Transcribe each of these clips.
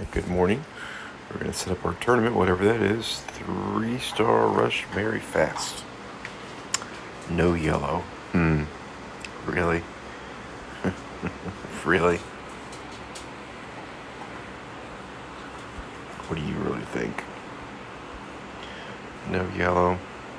Alright, good morning. We're going to set up our tournament, whatever that is. 3-star rush, very fast. No yellow. Really? Really? What do you really think? No yellow.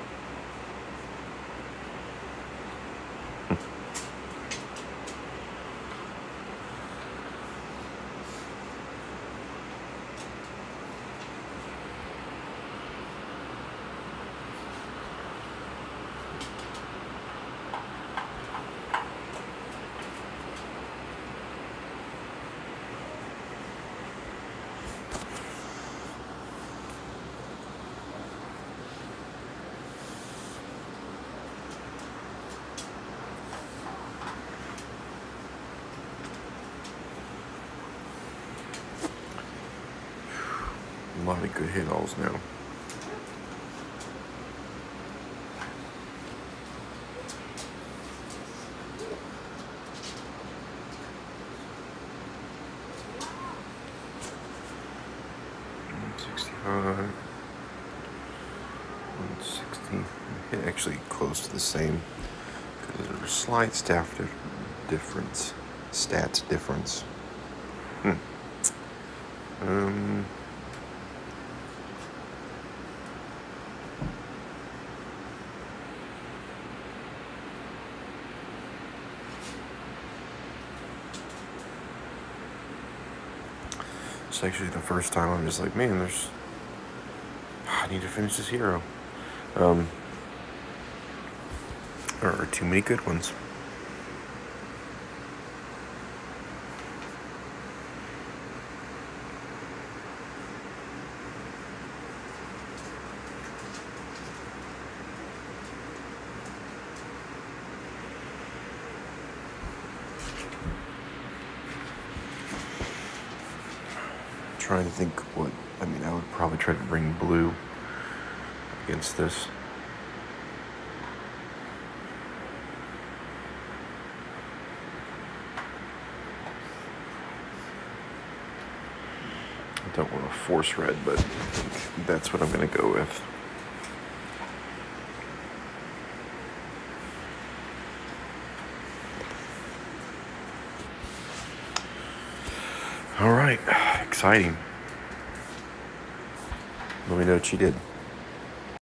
A lot of good hit-alls now. $165, $160. Actually, close to the same because there's a slight difference. Stats difference. It's actually the first time I'm just like, man, I need to finish this hero. There are too many good ones. Trying to think I would probably try to bring blue against this. I don't want to force red, but I think that's what I'm going to go with. All right, exciting. Let me know what you did.